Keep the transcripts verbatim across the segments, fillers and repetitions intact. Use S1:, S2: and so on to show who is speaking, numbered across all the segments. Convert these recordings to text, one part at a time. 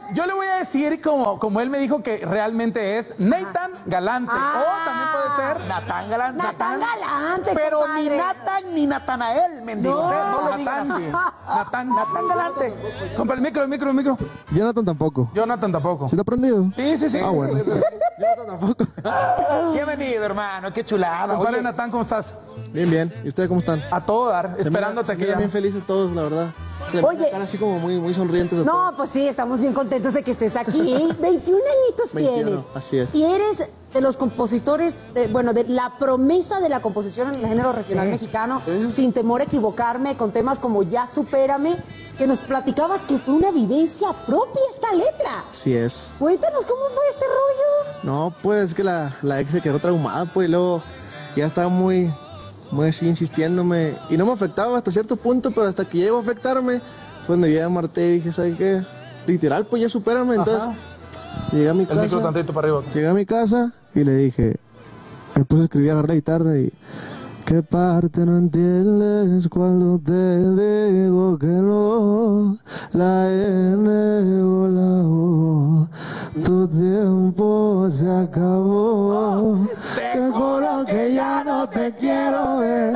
S1: yo le voy a decir, como, como él me dijo que realmente es, Nathan Galante.
S2: Ah.
S1: O también puede ser
S3: Natán Galante.
S2: Natán Galante,
S3: Pero
S2: compadre.
S3: ni Natán ni Natanael, mendigo.
S2: No.
S3: O sea, no lo digan
S1: Natán.
S3: así.
S1: Natán.
S3: Natán Galante.
S1: Compa, el micro, el micro, el micro.
S4: Jonathan tampoco.
S1: Jonathan tampoco.
S4: ¿Sí te ha prendido?
S1: Sí, sí, sí.
S4: Ah, bueno. Jonathan tampoco.
S3: Bienvenido, hermano. Qué chulada.
S1: Compadre
S3: Oye,
S1: Natán, ¿cómo estás?
S4: Bien, bien. ¿Y ustedes cómo están?
S1: A todo dar,
S4: Se
S1: esperándote
S4: miran- se
S1: aquí.
S4: miran bien felices todos, la verdad. Se les
S2: Oye.
S4: ve la cara así como muy, muy sonrientes. a
S2: No,
S4: todos.
S2: pues sí, estamos bien contentos de que estés aquí. veintiún añitos
S4: veintiuno,
S2: tienes.
S4: así es.
S2: Y eres de los compositores, de- bueno, de la promesa de la composición en el género regional mexicano, sin temor a equivocarme, con temas como Ya Supérame, que nos platicabas que fue una vivencia propia esta letra.
S4: Así es.
S2: Cuéntanos cómo fue este rollo.
S4: No, pues es que la, la ex se quedó traumada, pues y luego ya estaba muy, muy así insistiéndome. Y no me afectaba hasta cierto punto, pero hasta que llegó a afectarme, fue cuando yo ya marté y dije, ¿sabes qué? Literal, pues ya supérame. Entonces, llegué a mi
S1: El micro
S4: casa.
S1: tantito para arriba.
S4: Llegué a mi casa y le dije, me puse a escribir, agarré la guitarra y... ¿Qué parte no entiendes cuando te digo que no? La N o la O, tu tiempo se acabó. Te juro que ya no te quiero ver.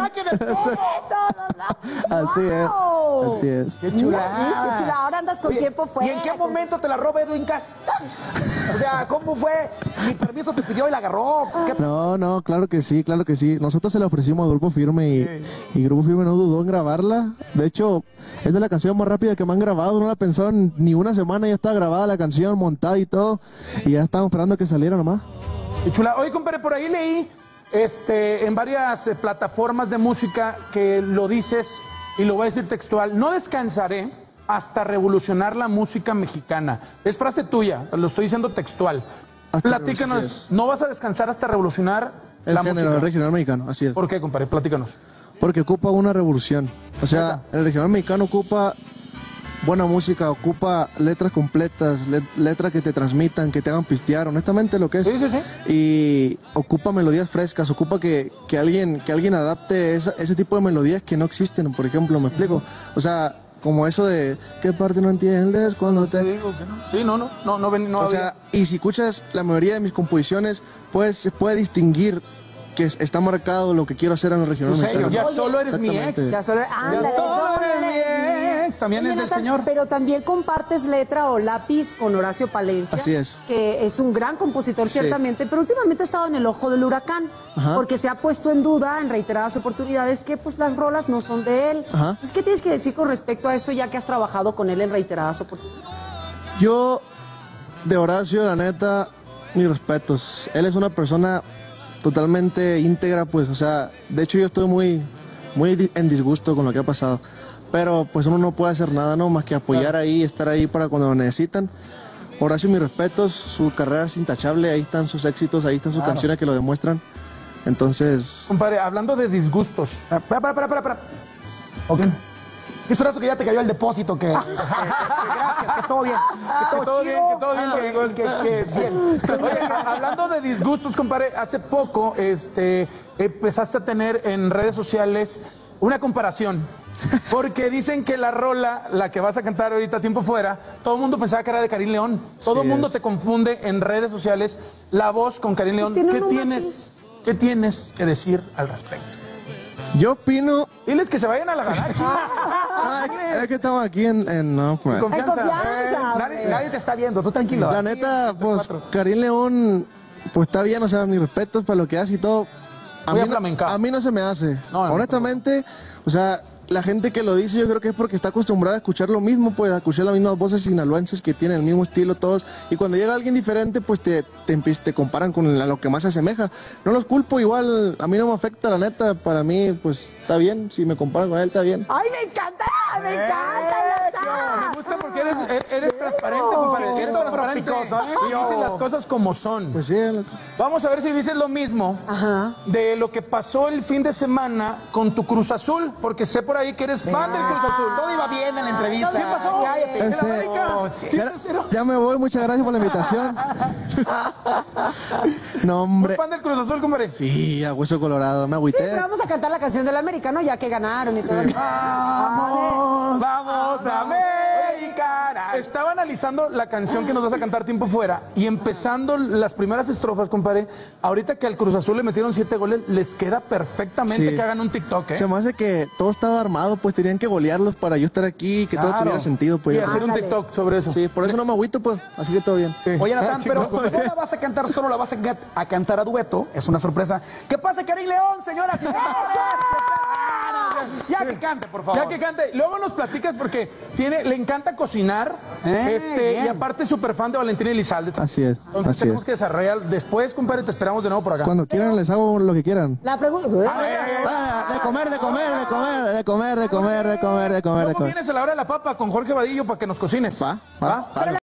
S4: Así es, así es.
S3: qué chulada.
S2: Qué chula, ahora andas con
S3: Oye,
S2: tiempo fuerte.
S3: ¿Y en qué momento te la roba Edwin Cass? O sea, ¿cómo fue? Mi permiso te pidió y la agarró. ¿Qué
S4: No, no, claro que sí, claro que sí. Nosotros se la ofrecimos a Grupo Firme y, y Grupo Firme no dudó en grabarla. De hecho, es de la canción más rápida que me han grabado. No la pensaron ni una semana, ya estaba grabada la canción, montada y todo. Y ya estábamos esperando que saliera nomás.
S1: Y chula. Oye, compadre, por ahí leí este, en varias eh, plataformas de música que lo dices, y lo voy a decir textual, no descansaré hasta revolucionar la música mexicana. Es frase tuya, lo estoy diciendo textual.
S4: Hasta
S1: Platícanos,
S4: revolucionar, así es.
S1: no vas a descansar hasta revolucionar
S4: El
S1: la
S4: género
S1: música.
S4: regional mexicano, así es.
S1: ¿Por qué, compadre? Platícanos.
S4: Porque ocupa una revolución. O sea, el regional mexicano ocupa buena música, ocupa letras completas, le- letras que te transmitan, que te hagan pistear, honestamente lo que es.
S1: Sí, sí, sí.
S4: Y ocupa melodías frescas, ocupa que, que alguien que alguien adapte esa- ese tipo de melodías que no existen, por ejemplo, ¿me explico? O sea, como eso de ¿qué parte no entiendes cuando te...?
S1: digo que no. Sí, no, no, no, no, ven- no
S4: O
S1: había-
S4: sea, y si escuchas la mayoría de mis composiciones, pues se puede distinguir que es- está marcado lo que quiero hacer en el regional
S1: Tu sello,
S4: mexicano.
S1: ya solo eres mi ex.
S4: Exactamente.
S2: Ya solo, ándale,
S1: Ya solo
S2: solo
S1: eres mi
S2: eres mi
S1: ex. También
S2: Oye,
S1: es del
S2: Nathan,
S1: señor.
S2: Pero también compartes letra o lápiz con Horacio Palencia.
S4: Así es.
S2: Que es un gran compositor,
S4: Sí.
S2: ciertamente, pero últimamente ha estado en el ojo del huracán.
S4: Ajá.
S2: Porque se ha puesto en duda en reiteradas oportunidades que pues las rolas no son de él.
S4: Ajá.
S2: Entonces, ¿qué tienes que decir con respecto a esto ya que has trabajado con él en reiteradas oportunidades?
S4: Yo, de Horacio, la neta, mis respetos. Él es una persona totalmente íntegra, pues, o sea, de hecho yo estoy muy, muy di- en disgusto con lo que ha pasado. Pero pues uno no puede hacer nada, ¿no? Más que apoyar ahí, estar ahí para cuando lo necesitan. Horacio, mis respetos, su carrera es intachable, ahí están sus éxitos, ahí están sus canciones que lo demuestran. Entonces,
S1: Compadre, hablando de disgustos.
S3: Para, para, para, para, para.
S1: Ok.
S3: Es eso que ya te cayó el depósito, que, que- que- que gracias, que todo bien, que todo,
S1: Que todo
S3: chido,
S1: bien, que todo bien,
S3: ah,
S1: que igual-
S3: que, que bien.
S1: Oye, a- hablando de disgustos, compadre, hace poco este, empezaste a tener en redes sociales una comparación. Porque dicen que la rola, la que vas a cantar ahorita tiempo fuera, todo el mundo pensaba que era de Karim León. Todo el
S4: Sí
S1: mundo
S4: es.
S1: te confunde en redes sociales la voz con Karim León.
S2: tiene
S1: ¿Qué
S2: un
S1: tienes, ¿Qué tienes que decir al respecto?
S4: yo opino...
S1: Diles que se vayan a la galaxia.
S4: Ay, es que estamos aquí en... en- no, pues.
S1: Con confianza.
S2: Hay confianza.
S3: Nadie, nadie te está viendo, tú tranquilo.
S4: La neta, pues, Karim León, pues está bien, o sea, mis respetos para lo que hace y todo. A
S1: Muy
S4: mí, no,
S1: aflamencado.
S4: a mí no se me hace.
S1: No, no,
S4: Honestamente, o sea, la gente que lo dice yo creo que es porque está acostumbrada a escuchar lo mismo, pues a escuchar las mismas voces sinaloenses que tienen el mismo estilo todos. Y cuando llega alguien diferente, pues te, te, empie- te comparan con la- lo que más se asemeja. No los culpo, igual a mí no me afecta, la neta. Para mí, pues está bien. Si me comparan con él, está bien.
S2: ¡Ay, me encanta! ¡Me encanta!
S1: Me gusta porque eres, eres transparente, compadre. Eres transparente y dices las cosas como son.
S4: Pues sí, loco.
S1: Vamos a ver si dices lo mismo
S2: Ajá.
S1: de lo que pasó el fin de semana con tu Cruz Azul, porque sé por ahí que eres fan del Cruz Azul.
S3: Todo iba bien en la entrevista.
S1: ¿Qué pasó?
S3: Cállate.
S1: ¿El
S4: Este,
S1: América? Sí,
S4: ya,
S1: cero.
S4: ya me voy, muchas gracias por la invitación. No,
S1: ¿Muy
S4: hombre.
S1: fan del Cruz Azul, compadre?
S4: Sí, a hueso colorado, me
S2: Sí,
S4: agüité.
S2: pero vamos a cantar la canción del americano ya que ganaron y todo.
S3: Vamos, vamos, América.
S1: estaba analizando la canción que nos vas a cantar tiempo fuera y empezando las primeras estrofas, compadre. Ahorita que al Cruz Azul le metieron siete goles, les queda perfectamente
S4: Sí.
S1: que hagan un TikTok, ¿eh?
S4: Se me hace que todo estaba armado, pues tenían que golearlos para yo estar aquí y que todo
S1: Claro.
S4: tuviera sentido, pues.
S1: Y hacer un
S2: Ándale.
S1: TikTok sobre eso.
S4: Sí, por eso no me agüito, pues, así que todo bien.
S1: Sí.
S3: Oye, Natán,
S1: Ah,
S3: pero
S1: chingón.
S3: no la vas a cantar solo, la vas a, ca- a cantar a dueto. Es una sorpresa. ¿Qué pasa, Karim León, señoras y señores? Ya que cante, por favor.
S1: Ya que cante, luego nos platicas porque tiene, le encanta cocinar,
S3: Eh,
S1: este,
S3: bien.
S1: y aparte es súper fan de Valentín Elizalde.
S4: Así es,
S1: Entonces
S4: así
S1: tenemos
S4: es.
S1: que desarrollar después, compadre, te esperamos de nuevo por acá.
S4: Cuando quieran les hago lo que quieran.
S2: La pregunta.
S4: Ah, de comer, de comer, de comer, de comer, de comer, de comer, de comer, de
S1: ¿Cómo
S4: comer.
S1: vienes a la hora de la papa con Jorge Vadillo para que nos cocines?
S4: Va, va, va.